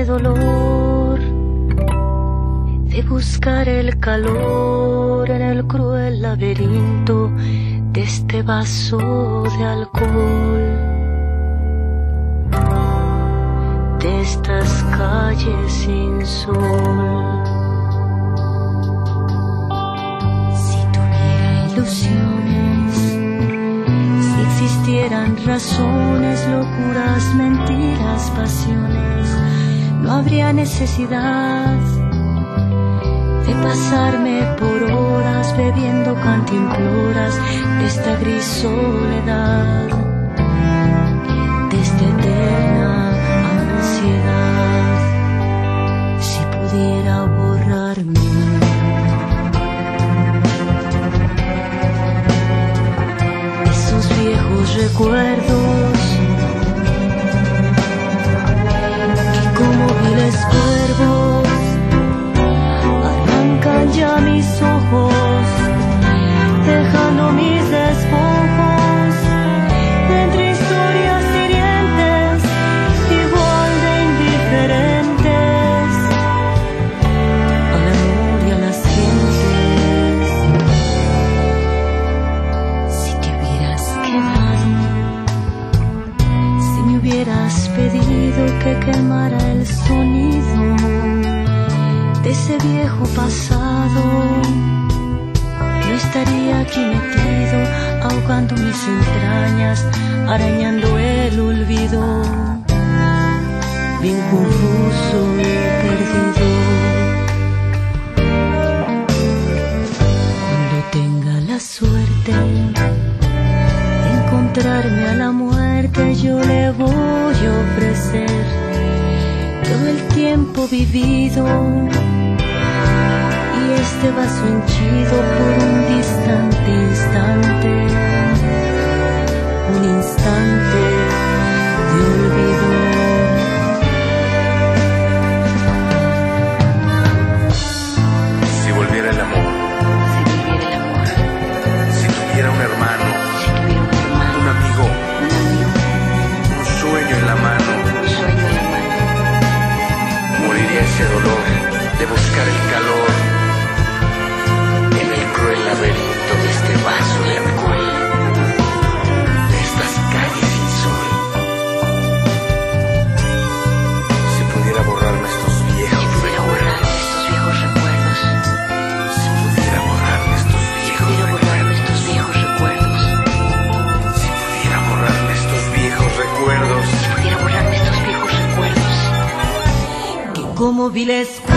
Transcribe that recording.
este dolor de buscar el calor en el cruel laberinto de este vaso de alcohol, de estas calles sin sol. Si tuviera ilusiones, si existieran razones, locuras, mentiras, pasiones, no habría necesidad de pasarme por horas bebiendo cantimploras de esta gris soledad, de esta eterna ansiedad. Si pudiera borrarme esos viejos recuerdos que como viles cuervos arrancan ya mis ojos, dejando mis despojos entre historias hirientes, igual de indiferentes al amor y a las gentes. Si te hubieras quedado, si me hubieras pedido que quemara el sonido de ese viejo pasado, no estaría aquí metido, ahogando mis entrañas, arañando el olvido, bien confuso y perdido. Cuando tenga la suerte de encontrarme a la muerte, yo le voy a ofrecer todo el tiempo vivido y este vaso henchido por un distante instante, un instante de olvido. Si volviera el amor, si tuviera un hermano, un amigo, un sueño en la mano, moriría ese dolor de buscar el calor en el cruel laberinto de este vaso de alcohol, de estas calles sin sol. Si pudiera borrarme estos viejos recuerdos, si pudiera borrarme estos viejos recuerdos, si pudiera borrarme estos viejos recuerdos, Si pudiera borrarme estos viejos recuerdos, que como viles